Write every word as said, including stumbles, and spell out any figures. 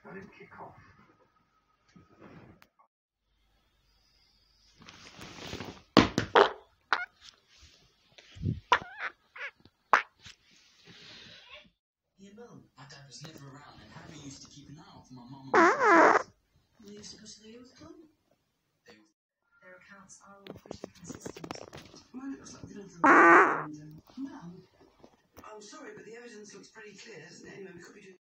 How did it kick off? Yeah, Mum. My dad was never around, and Harry used to keep an eye out for my mum and my sisters. You used to go to the youth club? They Their accounts are all pretty consistent. Well, it looks like we don't have a Mum? I'm sorry, but the evidence looks pretty clear, doesn't it? Anyway, we could be doing...